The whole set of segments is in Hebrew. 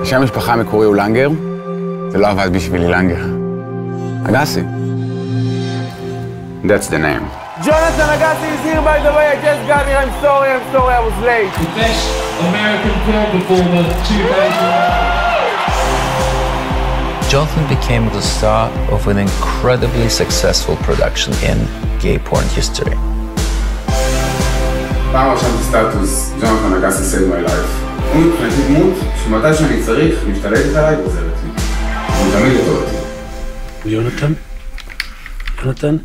שם המשפחה המקורי הוא לנגר, זה לא עבד בשבילי לנגר. אגסי. That's the name. Jonathan Agassi is here, by the way. I just got here. I'm sorry, I was late. The best American film performer 2000. Jonathan became the star of an incredibly successful production in gay porn history. פעם רשמתי סטטוס, Jonathan Agassi saved my life. הוא מבחינתי דמות שמתי שאני צריך, משתלטת עליי ועוזרת לי. הוא תמיד לטובתי. יונתן? יונתן?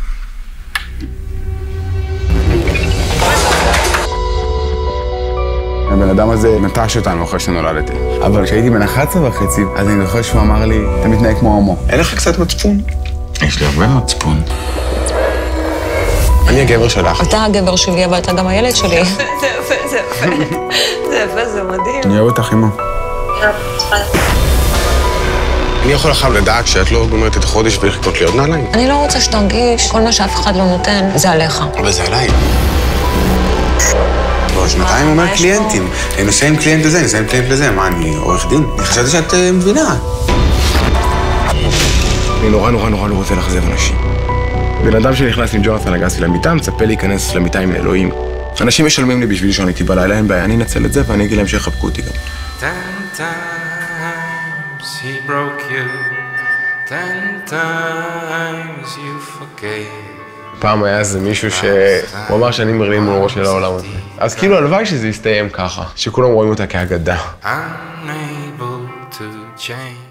הבן אדם הזה נטש אותנו אחרי שנולדתי. אבל כשהייתי בן 11 וחצי, אז אני זוכר שהוא אמר לי, אתה מתנהג כמו הומו. אין לך קצת מצפון? יש לי הרבה מצפון. אני הגבר שלך. אתה הגבר שלי, אבל אתה גם הילד שלי. זה יפה, זה מדהים. אני אוהב אותך, אמא. אני יכול לך לדעת שאת לא גומרת את החודש ולחכות לי עוד נעליים. אני לא רוצה שתרגיש, כל מה שאף אחד לא נותן, זה עליך. אבל זה עליי. כבר שנתיים אומר קליינטים. אני נוסע עם קליינט לזה, נוסע עם קליינט לזה. מה, אני עורך דין? אני חשבתי שאת מבינה. אני נורא לא רוצה לחזב אנשים. בן אדם שנכנס עם ג'ונתן אגסי למיטה, מצפה להיכנס למיטה עם אלוהים. אנשים משלמים לי בשביל שאני איתי בלילה, אין בעיה, אני אנצל את זה ואני אגיד להם שיחבקו אותי גם. 10 times he broke you, 10 times you forgave. פעם היה איזה מישהו שהוא אמר שאני מרלין מול ראש של העולם הזה. אז כאילו הלוואי שזה יסתיים ככה, שכולם רואים אותה כאגדה. Unable to change.